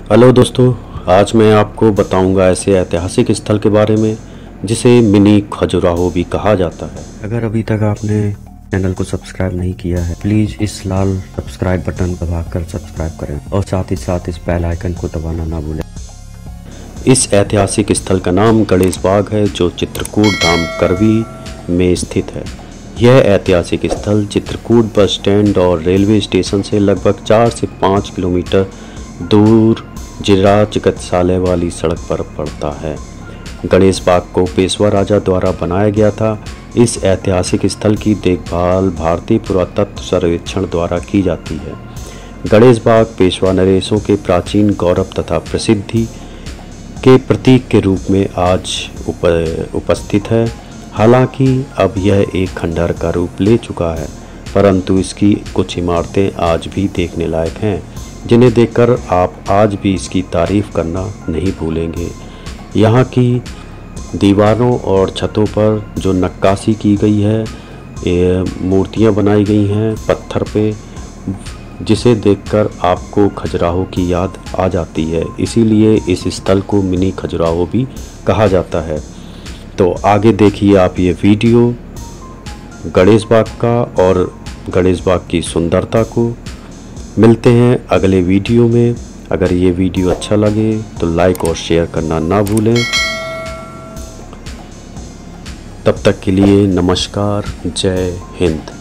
Hello दोस्तों, आज मैं आपको बताऊंगा ऐसे ऐतिहासिक स्थल के बारे में जिसे मिनी खजुराहो भी कहा जाता है। अगर अभी तक आपने चैनल को सब्सक्राइब नहीं किया है, प्लीज इस लाल सब्सक्राइब बटन दबाकर सब्सक्राइब करें और साथ ही साथ इस बेल आइकन को दबाना ना भूलें। इस ऐतिहासिक स्थल का नाम गणेश बाग है, जो चित्रकूट धाम करवी में स्थित है। यह ऐतिहासिक स्थल चित्रकूट बस स्टैंड और रेलवे स्टेशन से लगभग 4 से 5 किलोमीटर दूर जिला चिकित्सालय वाली सड़क पर पड़ता है। गणेश बाग को पेशवा राजा द्वारा बनाया गया था। इस ऐतिहासिक स्थल की देखभाल भारतीय पुरातत्व सर्वेक्षण द्वारा की जाती है। गणेश बाग पेशवा नरेशों के प्राचीन गौरव तथा प्रसिद्धि के प्रतीक के रूप में आज उपस्थित है। हालांकि अब यह एक खंडहर का रूप ले चुका है, परंतु इसकी कुछ इमारतें आज भी देखने लायक हैं, जिन्हें देखकर आप आज भी इसकी तारीफ करना नहीं भूलेंगे। यहाँ की दीवारों और छतों पर जो नक्काशी की गई है, मूर्तियाँ बनाई गई हैं पत्थर पे, जिसे देखकर आपको खजुराहो की याद आ जाती है। इसीलिए इस स्थल को मिनी खजुराहो भी कहा जाता है। तो आगे देखिए आप ये वीडियो गणेश बाग का और गणेश बाग की सुंदरता को। मिलते हैं अगले वीडियो में। अगर ये वीडियो अच्छा लगे तो लाइक और शेयर करना ना भूलें। तब तक के लिए नमस्कार, जय हिंद।